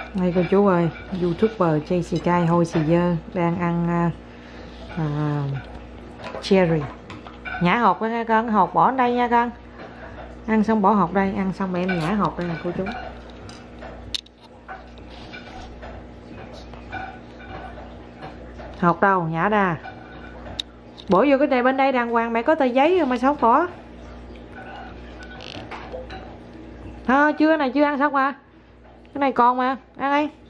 Đây cô chú ơi, YouTuber Jessica Hôi Xì Dơ đang ăn cherry. Nhả hột nha con, hột bỏ đây nha con. Ăn xong bỏ hột đây, ăn xong em nhả hột đây nè cô chú. Hột đâu, nhả ra. Bỏ vô cái này bên đây đàng hoàng, mẹ có tờ giấy rồi mà sao bỏ. Thôi chưa, này chưa ăn xong mà. Cái này còn mà, ăn đi.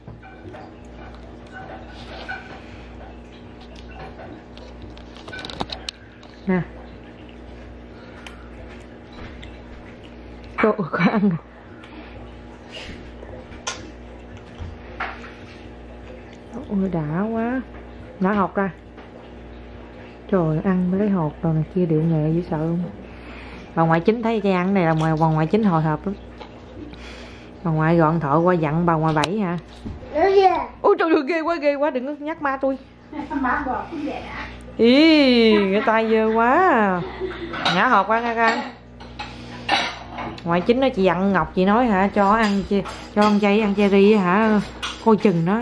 Nè. Cô có ăn. Ôi đã quá. Đã hột ra. Trời, ăn mấy cái hột rồi này kia điệu nghệ dễ sợ luôn. Bà ngoại chính thấy cái ăn này là bà ngoại chính hồi hộp lắm. Bà ngoại gọn thọ qua dặn bà ngoại Bảy hả? Ôi trời ơi, ghê quá, đừng có nhắc ma tôi. Ý, cái tay dơ quá. Nhả hột qua nha con. Ngoại chính đó chị dặn Ngọc, chị nói hả, cho ăn chay, ăn cherry hả, coi chừng nó.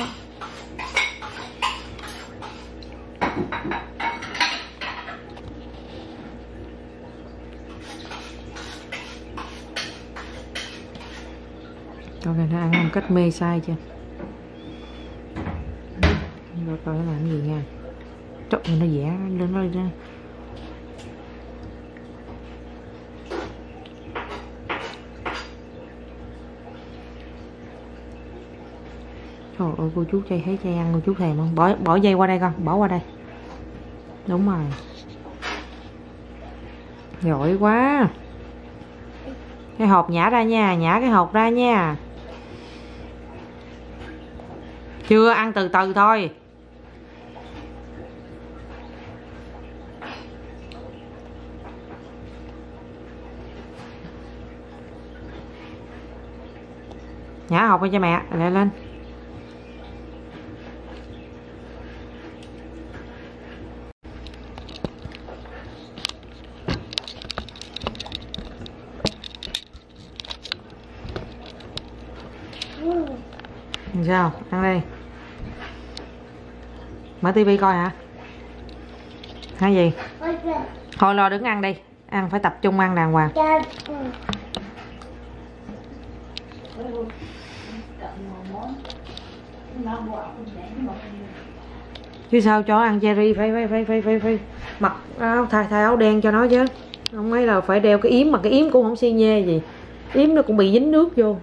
Con này nó ăn một cách mê sai chưa? Rồi coi nó làm cái gì nha. Trời ơi, nó vẽ lên nó lên. Trời ơi, cô chú chay thấy chay ăn cô chú thèm không? Bỏ dây qua đây con, bỏ qua đây. Đúng rồi. Giỏi quá. Cái hộp nhả ra nha, nhả cái hộp ra nha. Chưa, ăn từ từ thôi. Nhả hộp cho mẹ, lại lên. Sao? Ăn đi. Mở tivi coi hả? Hay gì? Thôi lo đứng ăn đi. Ăn phải tập trung ăn đàng hoàng. Chứ sao cho ăn cherry phải mặc áo thay áo đen cho nó chứ. Không ấy là phải đeo cái yếm, mà cái yếm cũng không xi nhê gì. Yếm nó cũng bị dính nước vô.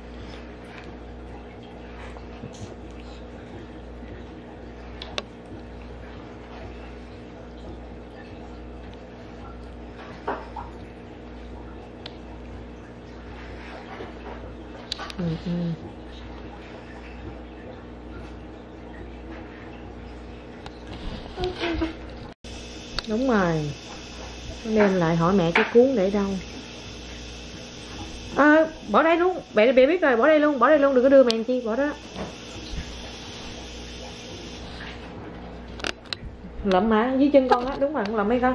Đúng rồi. Đem lại hỏi mẹ cái cuốn để đâu. Bỏ đây luôn, mẹ biết rồi, bỏ đây luôn, đừng có đưa mẹ chi, bỏ đó. Lụm mà dưới chân con á, đúng rồi, con lụm mấy con.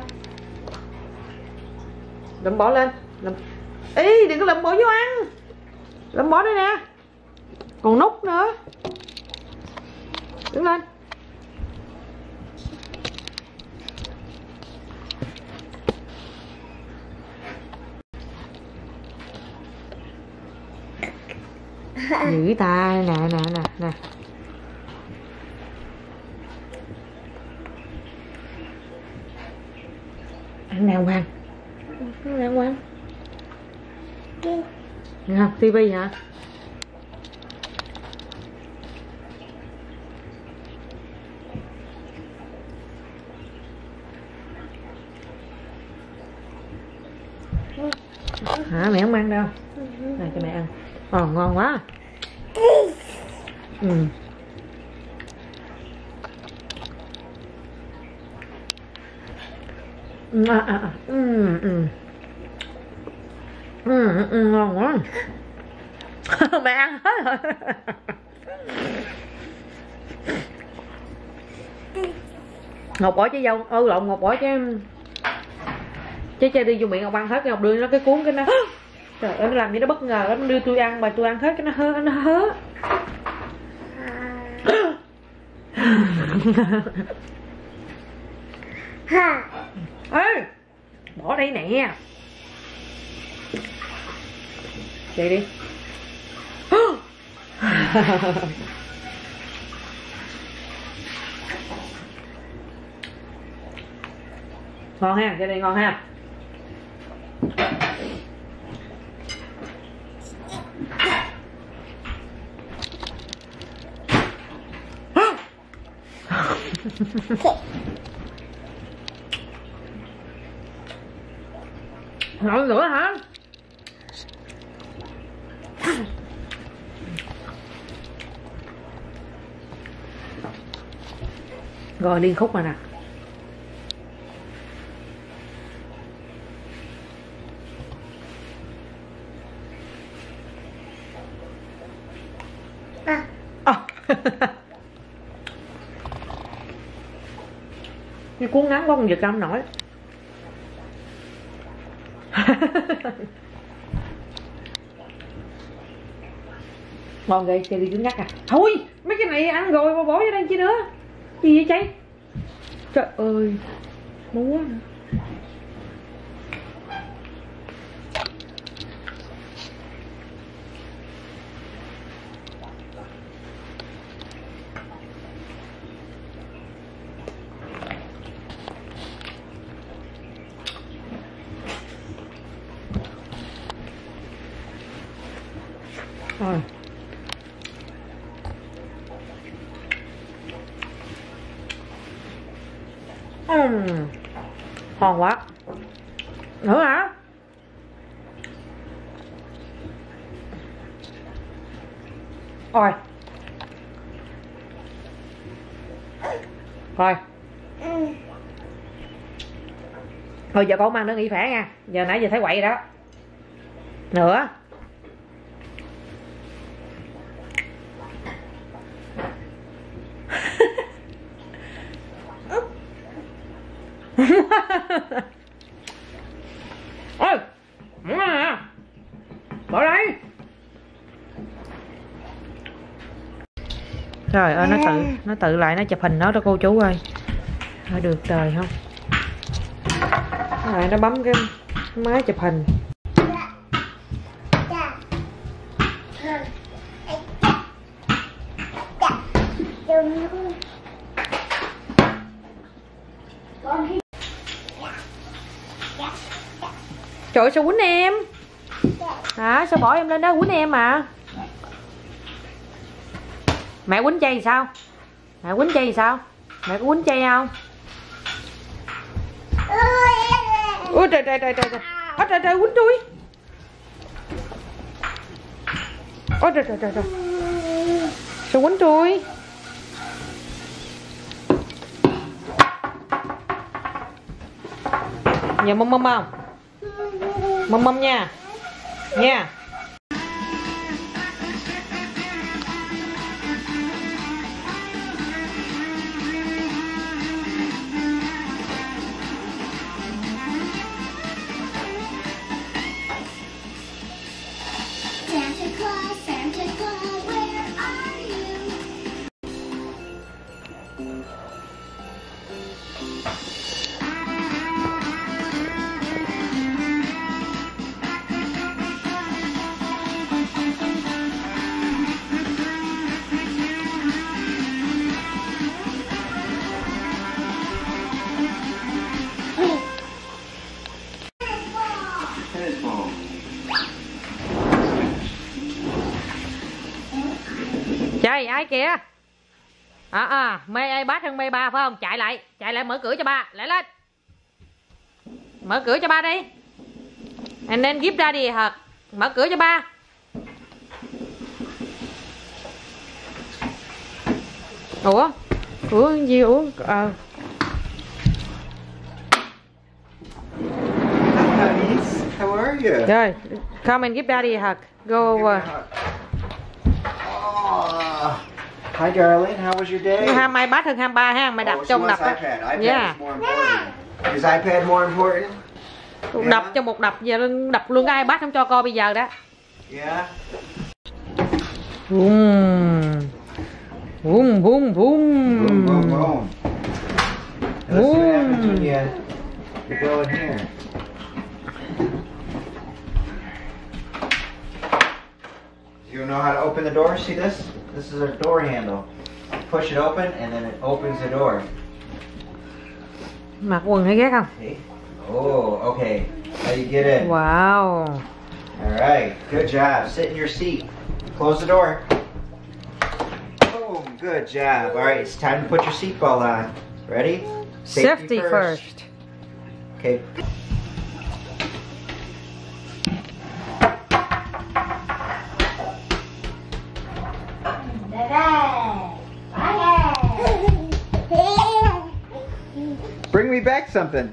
Lụm bỏ lên, lụm. Ý, đừng có lụm bỏ vô ăn. Lụm bỏ đây nè. Còn nút nữa. Đứng lên. Giữ tay nè. Ăn đàng hoàng. Ăn đàng hoàng. Nè, tivi hả? Hả, mẹ không ăn đâu. Này cho mẹ ăn. Ngon quá. Ngon quá. Mẹ ăn hết rồi. Ngọc bỏ trái dâu, lộn, Ngọc bỏ trái cherry vô miệng, Ngọc ăn hết, Ngọc đưa nó cái cuốn cái nó. Trời ơi, nó làm gì nó bất ngờ lắm, nó đưa tôi ăn mà tôi ăn hết cái nó hớ. Ê, bỏ đây nè. Chạy đi. Ngon ha, cái này ngon ha. Ngon nữa hả? Rồi liên khúc mà nè. Cái cuốn ngắn quá con giật không nổi. Ngon ghê, chơi đi cứng ngắt à. Thôi, mấy cái này ăn rồi mà bỏ vô đây chi nữa. Gì vậy cháy? Trời ơi, múa nữa. Rồi. Ngon quá. Nữa hả? Rồi. Rồi. Thôi giờ con mang nữa nghỉ phẻ nha. Giờ nãy giờ thấy quậy đó. Nữa. Ôi, bỏ đây. Trời ơi, nó tự lại nó chụp hình nó đó cô chú ơi. Thôi được trời không. Rồi nó bấm cái máy chụp hình. Trời ơi, sao quýnh em hả? Sao bỏ em lên đó quýnh em mà? Mẹ quýnh chay sao? Mẹ quýnh chay sao? Mẹ có quýnh chay không? Ôi trời trời trời trời trời. Ôi trời trời, quýnh tôi. Ôi trời trời trời trời. Sao quýnh tôi? Giờ mâm mâm không? Mâm mâm nha. Nha. Trời, ai kìa? Mê iPad hơn mê ba phải không? Chạy lại mở cửa cho ba, lại lên. Mở cửa cho ba đi. And then give daddy a hug. Mở cửa cho ba. Ủa gì ủa? How are you? Rồi, come and give daddy a hug. Go over. Hi darling, how was your day? Ham iPad hơn ham ba ha, mày đặt trong đập á. Yeah. Is iPad more important? Đập cho một đập, giờ đập luôn cái iPad không cho coi bây giờ đó. Yeah. Boom. Boom boom boom. Boom boom boom. see this? This is our door handle. Push it open and then it opens the door. Mặc quần hay ghét không? Okay. Oh, okay. Now you get in. Wow. Alright, good job. Sit in your seat. Close the door. Boom, good job. Alright, it's time to put your seatbelt on. Ready? Safety first. Okay. Bring me back something.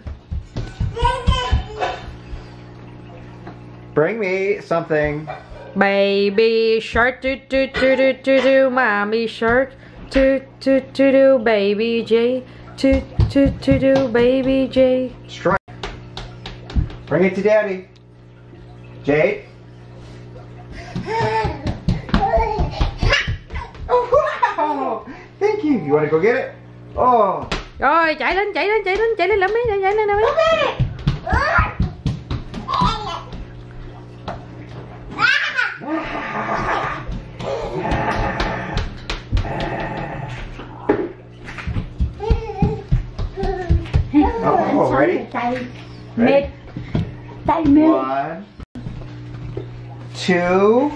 Bring me something. Baby shark do do do do do do, mommy shark do do do do, baby J do do do do, baby J. Strike. Bring it to daddy. Jade. Oh wow! Thank you. You want to go get it? Oh. Rồi chạy lên làm đi, chạy lên làm đi. Oh, ready? Mệt. Tay mệt. 1, 2,